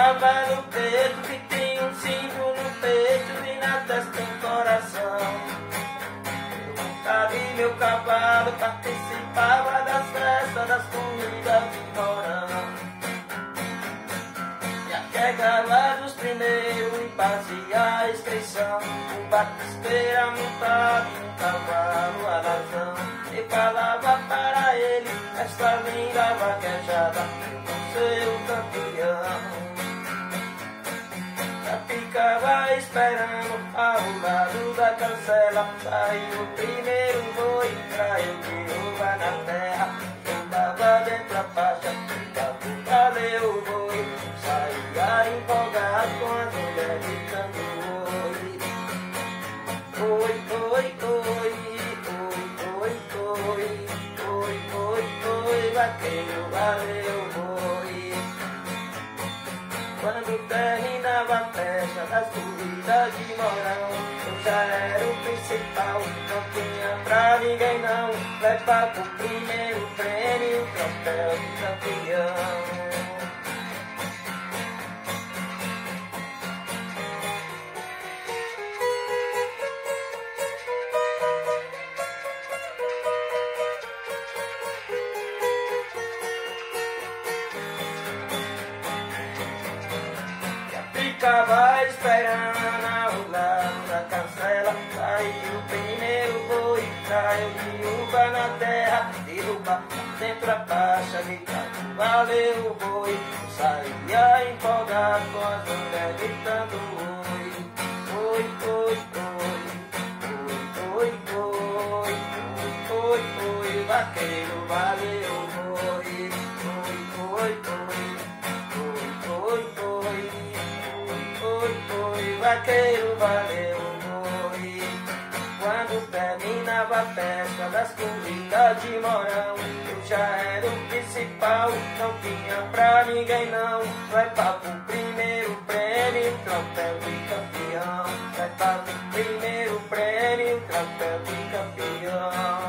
cavalo preto que tem um símbolo no peito e na testa tem coração. Eu nunca vi meu cavalo, participava das festas, das comidas de Mourão. E até cavalos primeiro e fazia a inscrição. O batispeira montado num cavalo alazão. E falava para ele esta linda vaquejada: eu vou ser o campeão. Já ficava esperando ao lado da cancela. Saiu o primeiro boi pra eu derrubar na terra. Andava dentro da faixa, valeu o boi. Saía empolgado com a mulher gritando oi. Oi, oi, oi, oi, oi, oi, oi, oi, vaqueiro, valeu o boi. Quando terminava a festa das corridas de Mourão, eu já era o principal, não tinha pra ninguém não. Levava o primeiro prêmio, o troféu de campeão. Ficava esperando ao lado da cancela. Saiu o primeiro boi pra eu derrubar na terra. Derrubar dentro da faixa, gritando valeu o boi. Saía empolgado com as mulheres gritando oi. Oi, oi, oi, oi, oi, oi, oi, oi, vaqueiro, valeu o boi. Oi, oi, oi, oi, oi, oi, vaqueiro, valeu o boi. Quando terminava a festa das corridas de Mourão, eu já era o principal, não tinha pra ninguém não. Vai para o primeiro prêmio, troféu de campeão. Vai para o primeiro prêmio, troféu de campeão.